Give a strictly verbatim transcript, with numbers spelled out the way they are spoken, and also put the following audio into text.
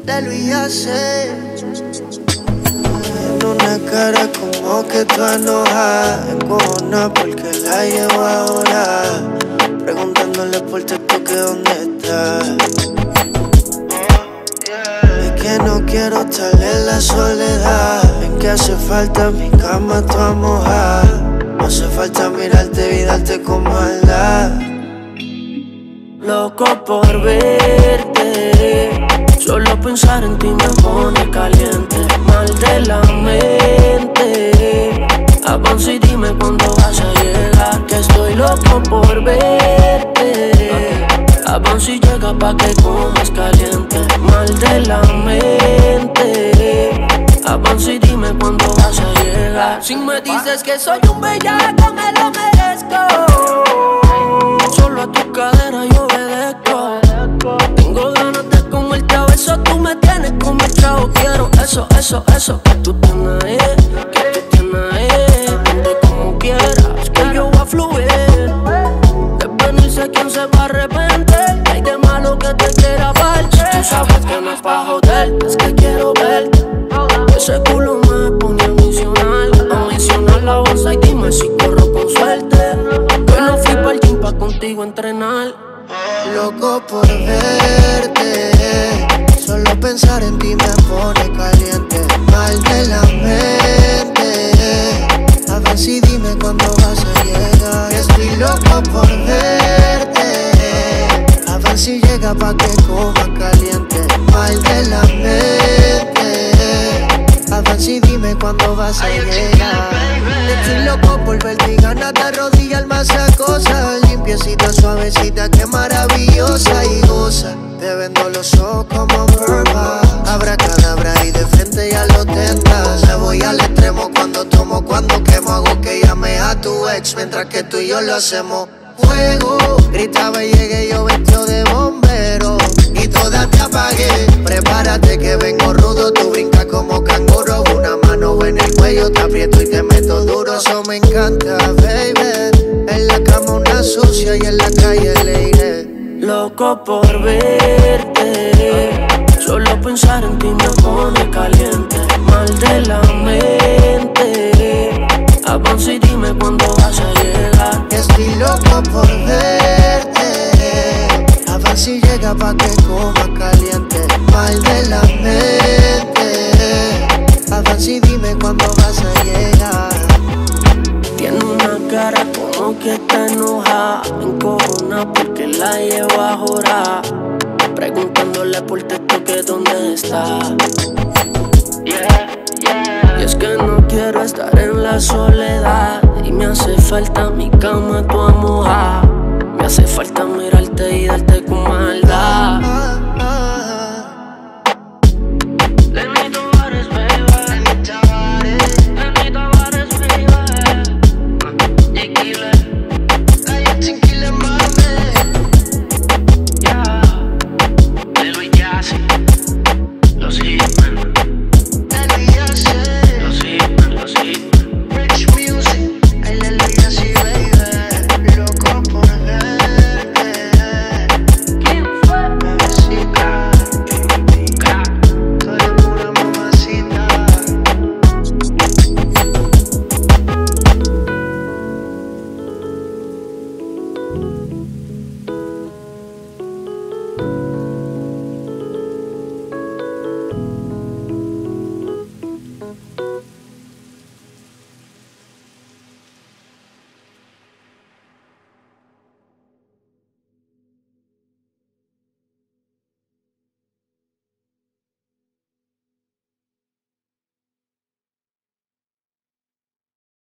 de Luis hace. En una cara como que tú enojada, encojonada porque la llevo ahora, preguntándole por texto que dónde está. Es que no quiero estar en la soledad, en que hace falta mi cama toda mojada. No hace falta mirarte y darte con maldad. Loco por verte, solo pensar en ti me pone caliente. Mal de la mente, avanza y dime cuándo vas a llegar, que estoy loco por verte. Avanza y llega pa' que comas caliente. Mal de la mente, avanza y dime cuándo vas a llegar. Si me dices que soy un bellaco, me lo merezco. Solo a tu cadera yo obedezco. Tengo ganas de comerte a besos, tú me tienes como el chavo. Quiero eso, eso, eso que tú tienes ahí, que tú tienes ahí. Ponte como quieras, que yo voy a fluir. De venirse quien se va a arrepentir. Hay de malo que te quiera ver. Tú sabes que no es pa' joder, es que quiero verte. Ese culo me pone a misionar, a misionar la bolsa y dime si corro con suerte. Que no fui pa'l gym pa' contigo entrenar. Loco por verte, solo pensar en ti me pone caliente. Mal de la mente, avanza y dime cuándo vas a llegar. Estoy loco por verte, avanza y llega pa' que coma caliente. Mal de la mente, avanza y dime cuándo vas a llegar. Estoy loco por verte y ganas de arrodillar más a cosas. Limpiecita, suavecita, qué maravillosa y goza. Te vendo los ojos como Burma. Abracadabra y de frente ya lo tentas. Me voy al extremo cuando tomo, cuando quemo. Hago que llame a tu ex mientras que tú y yo lo hacemos. Fuego, gritaba y llegué yo vestido de bombero y toda te apagué. Prepárate que vengo rudo, tú brincas como canguro. Una mano en el cuello, te aprieto y te meto duro. Eso me encanta, baby. En la cama una sucia y en la calle le iré. Loco por verte, solo pensar en ti me pone caliente. Mal de la mente, avanza y dime cuándo vas a llegar. Estoy loco por verte, avanza y llega pa' que coma caliente. Mal de la mente, avanza y dime cuándo vas a llegar. Tiene una cara como que está enojada, encojona porque la llevo a jorar, preguntándole por texto que dónde está. Yeah, yeah. Y es que no quiero estar en la soledad y me hace falta mi cama toda mojada. Me hace falta mirarte y darte con maldad.